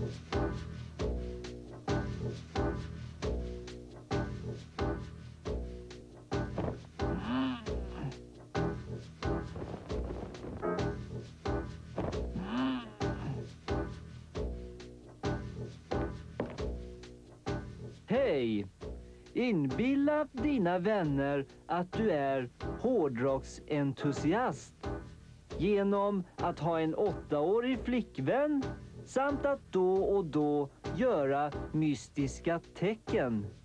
Hej! Inbilla dina vänner att du är hårdrocksentusiast genom att ha en 8-årig flickvän samt att då och då göra mystiska tecken.